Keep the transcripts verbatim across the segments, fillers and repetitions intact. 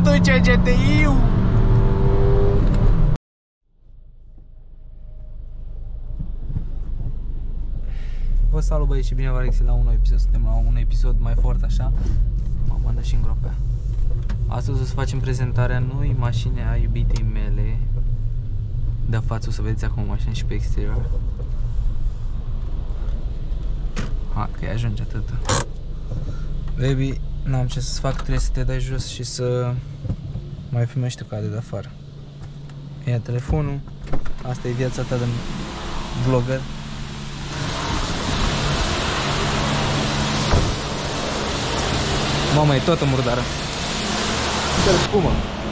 duce G T I-ul. Vă salut băieți și bine v-am regăsit la un nou episod. Suntem la un episod mai foarte așa. Mă mână și îngropea. Astăzi o să facem prezentarea noi mașini a iubitei mele. De față o să vedeți acum mașina și pe exterior. Ha, că ajunge atât. Baby, n-am ce să fac, trebuie să te dai jos și să mai filmezi tu cade de afară. Ia telefonul. Asta e viața ta de vlogger. Mama, e toată murdară. Uite-l spumă.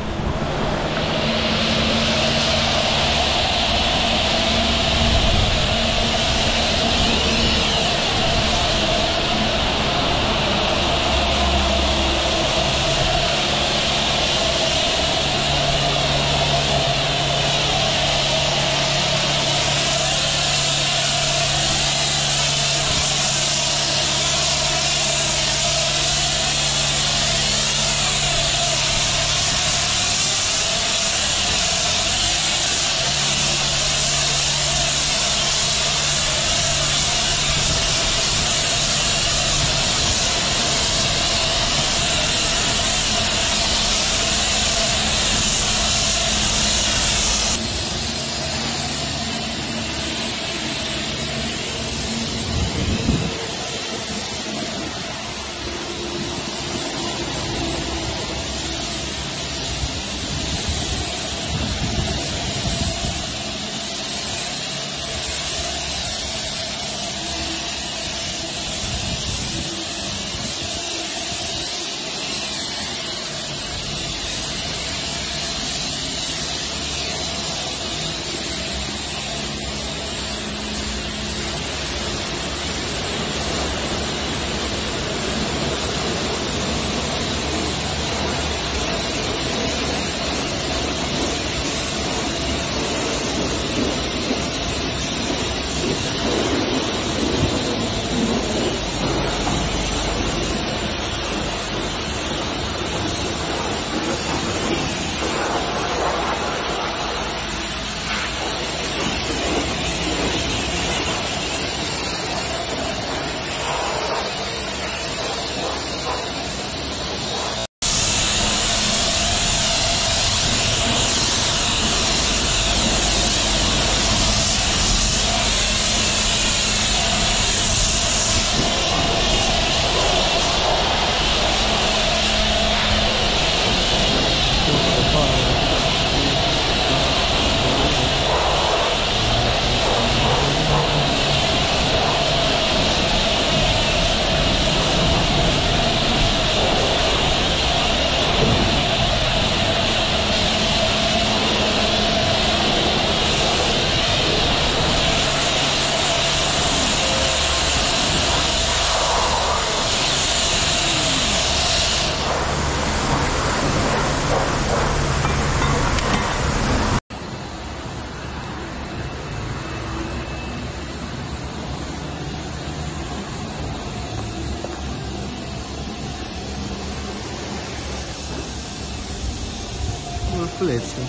Ursulețul.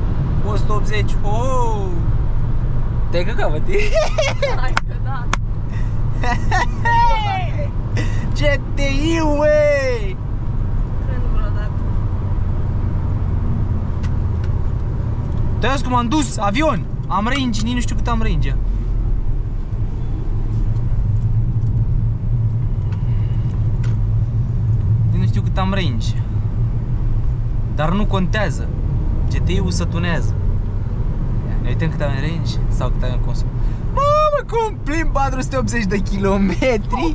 optzeci. Oh! Te-ai căcat, bă, Hai că da. G T I, wey! Când vreodată. Te auzi cum am dus? Avion! Am range, nici nu știu cât am range. Nici nu știu cât am range. Dar nu contează. G T I-ul se tunează. Ne uităm cât avem range sau cât avem consum. Mamă, cum plimb patru sute optzeci de kilometri?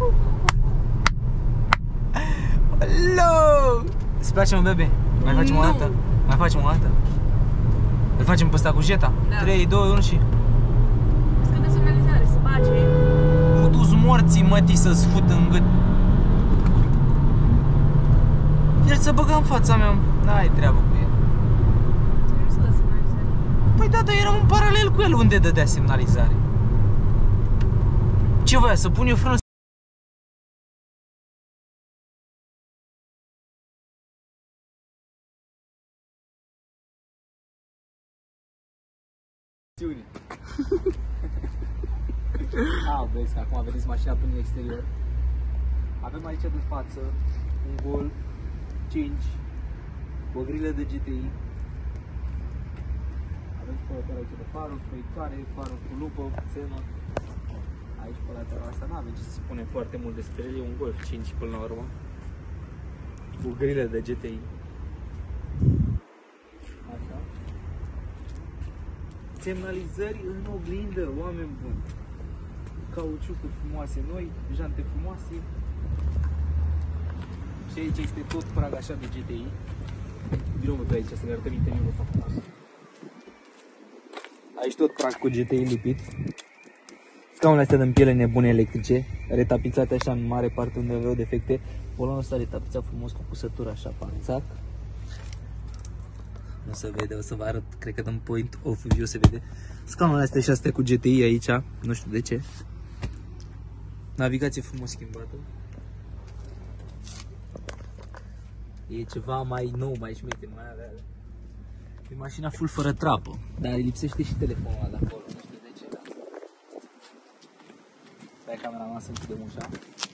Hello! Îți place, mă, bebe? Mai facem o dată? Mai facem o dată? Îl facem pe ăsta cu jeta? Da. trei, doi, unu și... Să de semnalizare, să bage. Futu-ți morții, mătii, să-ți fut în gât. El să băga în fața mea, n-ai treabă cu el. Nu să dă semnalizare. Păi da, dar eram în paralel cu el, unde dădea semnalizare? Ce voia, să pun eu frână? Ah, vezi că acum vedeți mașina până în exterior. Avem aici de față un Golf cinci cu o grilă de G T I. Avem spălătoare aici de faruri, proiectoare, faruri cu lupă, țenă. Aici pe lateral asta n-avem ce să spunem foarte mult despre el, e un Golf cinci până la urmă. Cu grilă de G T I. Așa. Semnalizări în oglindă, oameni buni. Cauciucuri frumoase noi, jante frumoase. Și aici este tot prag așa de G T I. Vino mă pe aici să ne arătăm interiorul ăsta frumos. Aici tot prag cu G T I lipit. Scaunele astea din piele nebune electrice, retapizate așa în mare parte unde aveau defecte. Volanul ăsta retapizat frumos cu cusătură așa panțac. Nu se vede, o să vă arăt, cred că din point of view se vede. Scaunele astea și astea cu G T I aici, nu știu de ce. Navigație frumos schimbată. E ceva mai nou, mai șmecher, mai avea. E mașina full fără trapă, dar îi lipsește și telefonul ăla de acolo, nu știu de ce, da. Stai cameraman să închidem ușa.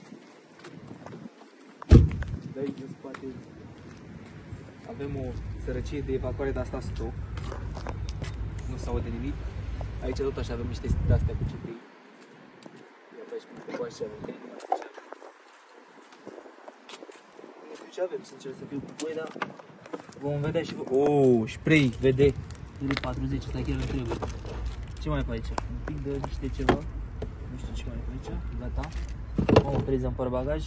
De aici în spate avem o sărăcie de evacuare de asta stop. Nu se aude nimic. Aici tot așa avem niște de astea cu G T I. Iată aici cum se poate și avem. Nu știu ce avem, sincer să fiu cu voi, dar vom vedea și voi. Oh, spray, vede. L patruzeci, ăsta chiar nu trebuie. Ce mai e pe aici? Un pic de niște ceva. Nu știu ce mai e pe aici. Gata. O priză în portbagaj.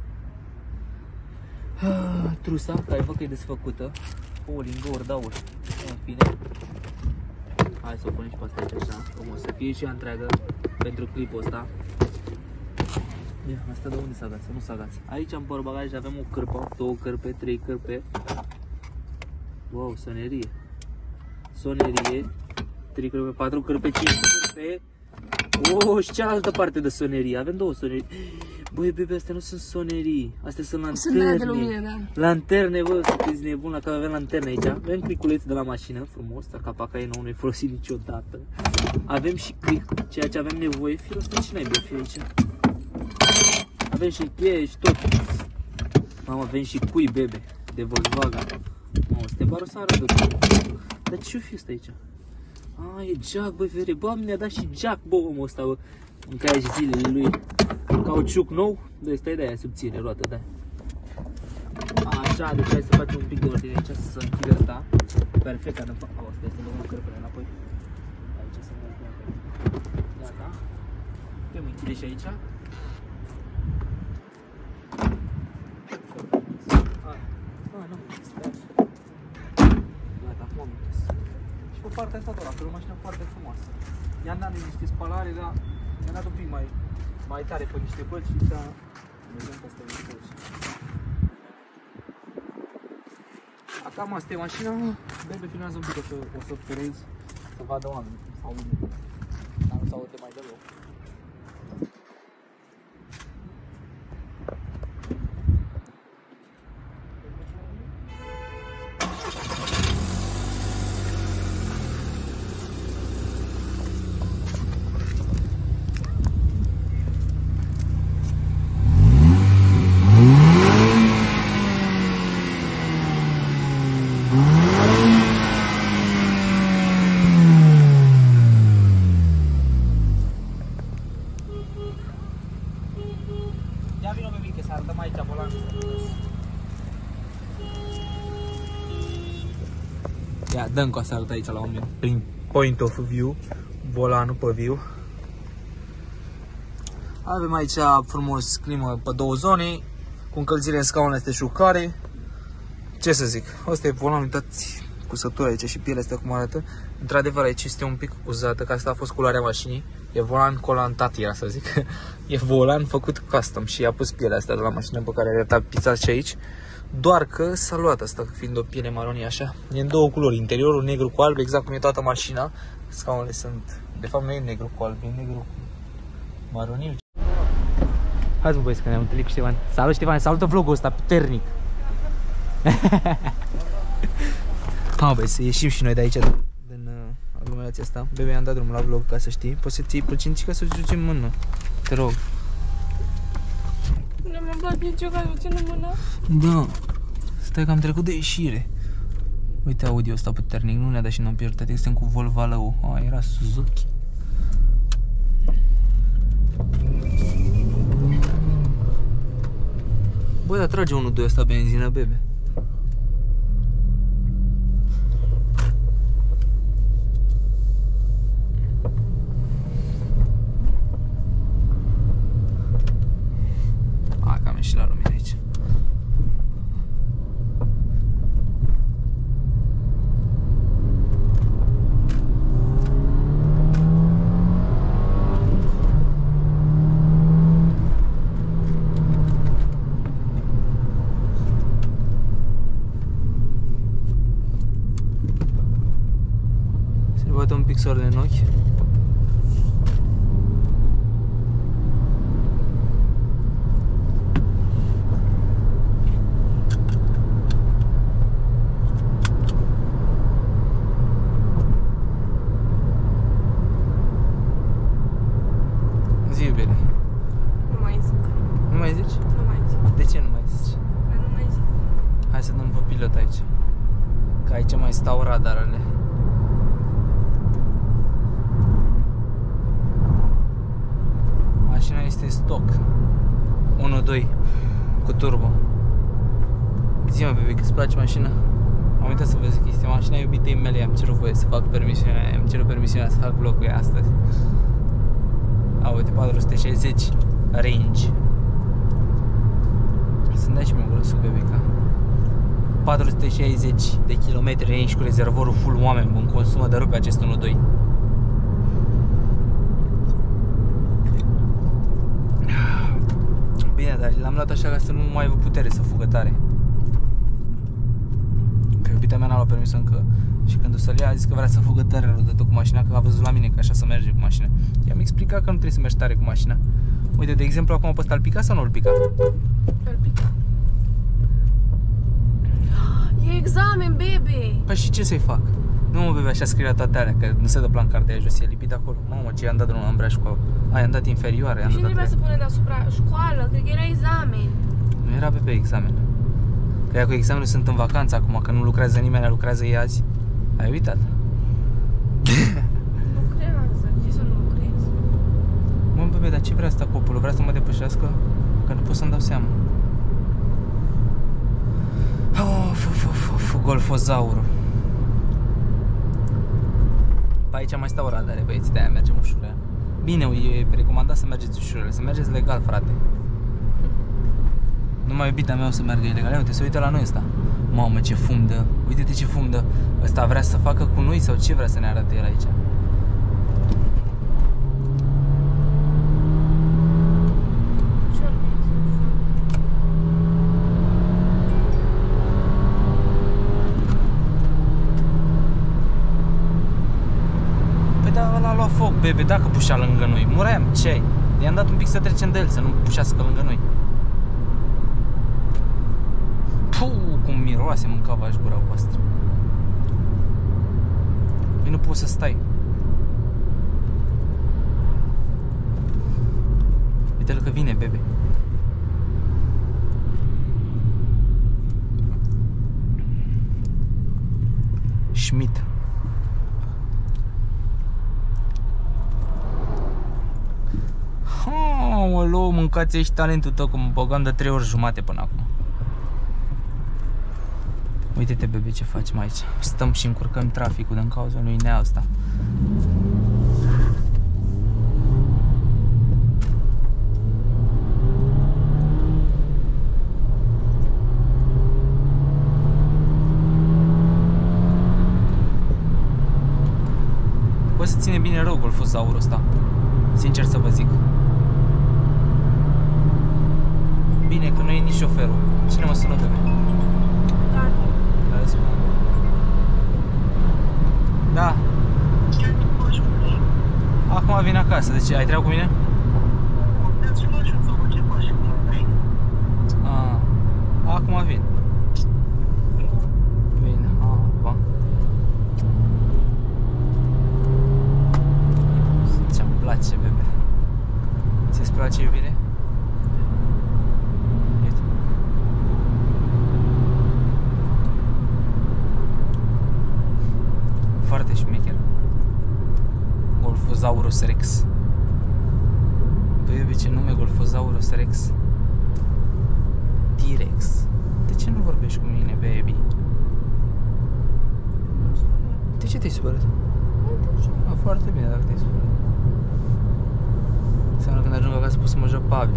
Trusa, care văd că e desfăcută. O lingă ori daur. În fine. Hai să o punem și pe asta aici așa. Cum o să fie și ea întreagă pentru clipul ăsta. Ia, asta de unde s-a agață? Nu s-a agață. Aici în portbagaj avem o cârpă, două cârpe, trei cârpe. Wow, sonerie. Sonerie. trei cârpe, patru cârpe, cinci cârpe. Oh, și cealaltă parte de sonerie. Avem două sonerii. Băi, bebe, astea nu sunt sonerii. Astea sunt lanterne. Sunt de lumină, da. Lanterne, bă, sunteți nebun la care avem lanterne aici. Avem criculeț de la mașină, frumos, dar capaca e nou, nu-i folosit niciodată. Avem și cric, ceea ce avem nevoie. Firul ăsta și n-ai fi aici. Avem și cheie și tot. Mamă, avem și cui, bebe, de Volkswagen. Mamă, suntem barosară de tot. Dar ce-o fi ăsta aici? Ah, e jack, băi, vere. Bă, ne-a dat și jack, bă, omul ăsta, bă. În care și zilele lui. Cauciuc nou. Dă, stai de aia subțire, roată, da. Așa, deci hai să facem un pic de ordine aici, să se închide asta. Perfect, ca de fapt. O, stai să luăm cărpele înapoi. Aici să mă uităm. Gata. Putem închide și aici. Ah, nu, stai așa. Gata, acum am închis. Și pe partea asta doar, că e o mașină foarte frumoasă. I-am dat niște spalare, dar i-am dat un pic mai, mai tare pe niște bălci și da, vedem că asta e niște bălci. Cam asta e mașina. Bebe, filmează un pic, o să, o să ferez, să vadă oamenii cum s-au unit. Dar nu s-aude mai deloc. Ia vino pe mică, să arătăm aici volanul. Ia, dăm cu să arăt aici la un prin point of view, volanul pe view. Avem aici frumos climă pe două zone, cu încălzire în scaune, este șucare. Ce să zic, asta e volanul, uitați cusătura aici și pielea asta cum arată. Într-adevăr aici este un pic acuzată, că asta a fost culoarea mașinii. E volan colantat, era să zic. E volan făcut custom și a pus pielea asta de la mașină pe care arăta pizza și aici. Doar că s-a luat asta, fiind o piele maronie așa. E în două culori, interiorul negru cu alb, exact cum e toată mașina. Scaunele sunt, de fapt nu e negru cu alb, e negru cu maroniu. Hai mă băieți că ne-am întâlnit cu Ștefan. Salut Ștefan, salută vlogul ăsta puternic. Ha băi, să ieșim și noi de aici, din, din uh, aglomerația asta. Bebe, i-am dat drumul la vlog ca să știi. Poți să-ți iei plăcinții ca să ducem în mână. Te rog. Nu mi-am dat nicio ca să țin în mână. Da. Stai că am trecut de ieșire. Uite audio ăsta puternic, nu ne-a dat și n-am pierdut. Suntem cu Volvo Lău. A, era Suzuki. Băi, dar trage unu doi ăsta benzină, bebe. A, cam ieșit la lumină aici. Bate un pic soarele în ochi. Zi, iubire. Nu mai zic. Nu mai zici? Nu mai zic. De ce nu mai zici? Că nu mai zic. Hai să dăm pe pilot aici. Că aici mai stau radarele. Mașina este stock unu doi cu turbo. Zi-mă, bebe, că îți place mașina? Am uitat să vă zic, este mașina iubitei mele, i-am cerut voie să fac permisiunea, i-am cerut permisiunea să fac vlog cu ea astăzi. A, uite, patru sute șaizeci range. Să-mi dai și mie un gură sub, bebeca. patru sute șaizeci de kilometri range cu rezervorul full, oameni buni, consumă de rupe acest unu doi. Bine, dar l-am luat așa ca să nu mai aibă putere să fugă tare. Că iubita mea n-a luat permisul încă. Și când o să-l ia, a zis că vrea să fugă tare rău de tot cu mașina, că a văzut la mine că așa se merge cu mașina. I-am explicat că nu trebuie să mergi tare cu mașina. Uite, de exemplu, acum pe ăsta îl pica sau nu îl pica? Îl pica. E examen, bebe! Păi și ce să-i fac? Nu mă, bebe, așa scrie la toate alea, că nu se dă plan cartea jos, e lipit acolo. Mamă, ce i-am dat drumul la ambreiaj cu a, i-am dat inferioare, i-am Și dat nu trebuia să pune deasupra școală, cred că era examen. Nu era pe examen. Că ea cu examenul sunt în vacanță acum, că nu lucrează nimeni, lucrează ei azi. Ai uitat? Lucrează, ce să nu lucrezi? Mă, bebe, dar ce vrea asta copilul? Vrea să mă depășească? Că nu pot să-mi dau seama. Of, of, of, of, golfozaurul. Pe aici mai stau radare, băieți, de-aia mergem ușurel. Bine, e recomandat să mergeți ușurel, să mergeți legal, frate. Numai iubita mea o să meargă ilegal. Uite, se uită la noi ăsta. Mamă, ce fum dă. Uite-te ce fum dă. Ăsta vrea să facă cu noi sau ce vrea să ne arate el aici? Păi da, ăla a luat foc, bebe, dacă pușea lângă noi. Muream, ce-ai? I-am dat un pic să trecem de el, să nu pușească lângă noi. Puh, cum miroase, mâncava aș gura voastră. Păi nu poți să stai. Uite-l că vine, bebe. Schmidt. Aoleu, mâncați aici talentul tău, că mă băgam de trei ori jumate până acum. Uite-te, bebe, ce facem aici. Stăm și încurcăm traficul din cauza unui nea ăsta. Bă, se ține bine rău Golfosaurul ăsta. Sincer să vă zic. Bine, că nu e nici șoferul. Cine mă sună, bebe? Da. Care spune? Da. Acum vin acasă. De ce? Ai treabă cu mine? Ah. Acum vin. Vin. Ah, va. Ce-mi place, bebe. Ți-ți place, iubire? Uite. Foarte șmecher. Golfosaurus Rex. Bebe, ce nume, Golfosaurus Rex. T-Rex. De ce nu vorbești cu mine, baby? De ce te-ai supărat? A, foarte bine dacă te-ai supărat. Înseamnă când ajung acasă pot să mă joc P U B G.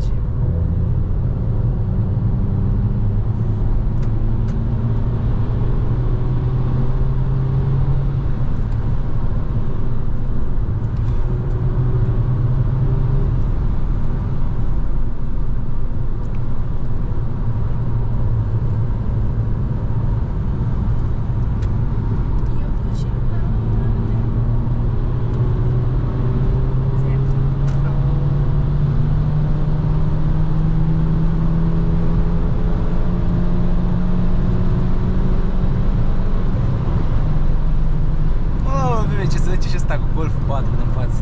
Ce să zice și ăsta cu Golful patru din față.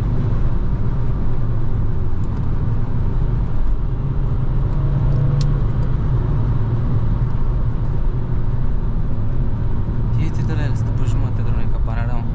Uite de la el, stă pe jumătate de noi ca panorama.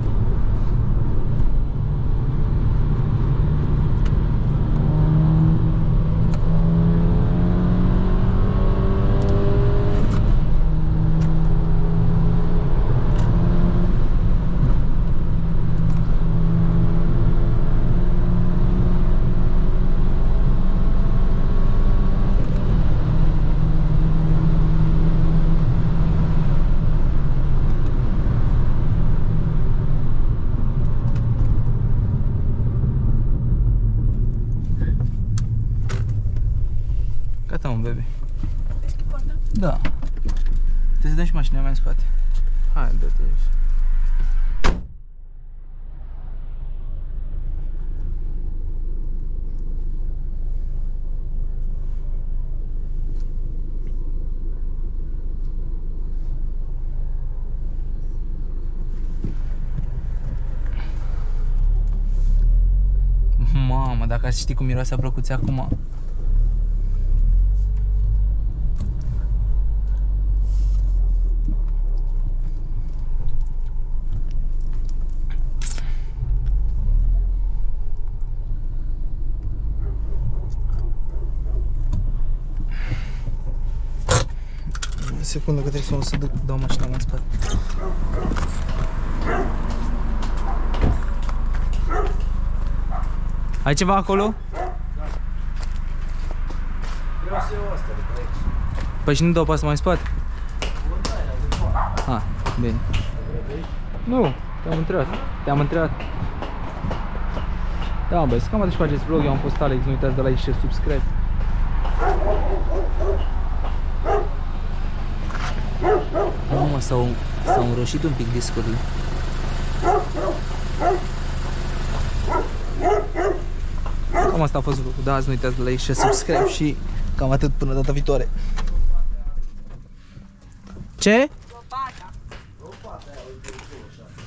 Gata, mă, bebe. Deschid poarta? Da. Trebuie să dăm și mașina mea în spate. Hai, dă-te aici. Mamă, dacă ați ști cum miroase a plăcuțe acum. O secundă că trebuie să mă să duc, dau mașina mea în spate. Ai ceva acolo? Da. Vreau să iau asta de pe aici. Păi și nu dau pasă mai în spate? Ah, bine. Nu, te-am întrebat. Te-am întrebat. Da, băi, să cam atât și faceți vlog, eu am fost Alex, nu uitați de like și subscribe. Mamă, s-au înroșit un pic discurile. Cam asta a fost vlogul, da, azi nu uitați de like și subscribe și cam atât până data viitoare. Ce?